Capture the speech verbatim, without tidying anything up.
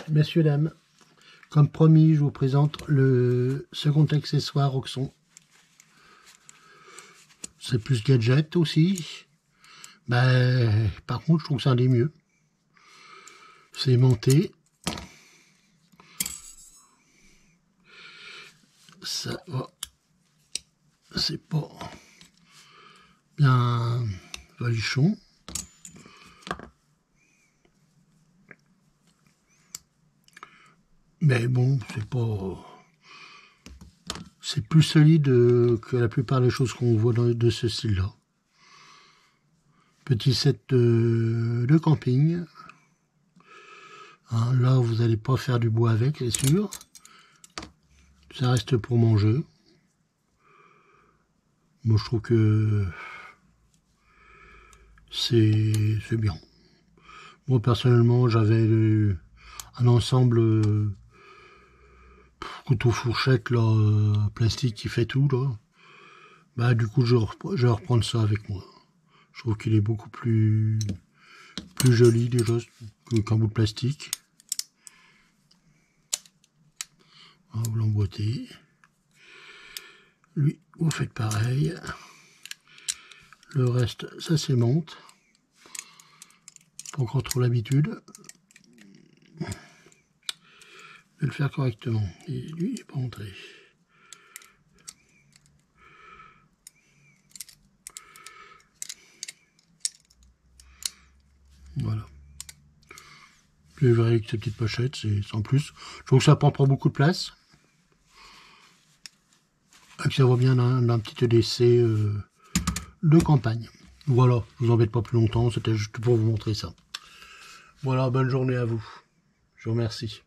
Messieurs, dames, comme promis, je vous présente le second accessoire Auxon. C'est plus gadget aussi. Ben, par contre, je trouve que c'est un des mieux. C'est aimanté. Ça va. C'est pas bien valichon. Mais bon, c'est pas... C'est plus solide que la plupart des choses qu'on voit dans, de ce style-là. Petit set de, de camping. Hein, là, vous n'allez pas faire du bois avec, c'est sûr. Ça reste pour manger. Moi, je trouve que c'est bien. Moi, personnellement, j'avais un ensemble euh, couteau fourchette là, euh, plastique qui fait tout là. Bah, du coup, je, repre je vais reprendre ça avec moi. Je trouve qu'il est beaucoup plus plus joli déjà qu'un bout de plastique. Vous l'emboîtez. Lui, vous faites pareil. Le reste, ça s'aimonte. Pas encore trop l'habitude. Je vais le faire correctement. Et lui, il n'est pas entré. Voilà. Puis vous verrez avec ces petites pochettes, c'est sans plus. Je trouve que ça prend pas beaucoup de place. Et que ça va bien d'un un petit E D C euh, de campagne. Voilà, je vous embête pas plus longtemps, c'était juste pour vous montrer ça. Voilà, bonne journée à vous. Je vous remercie.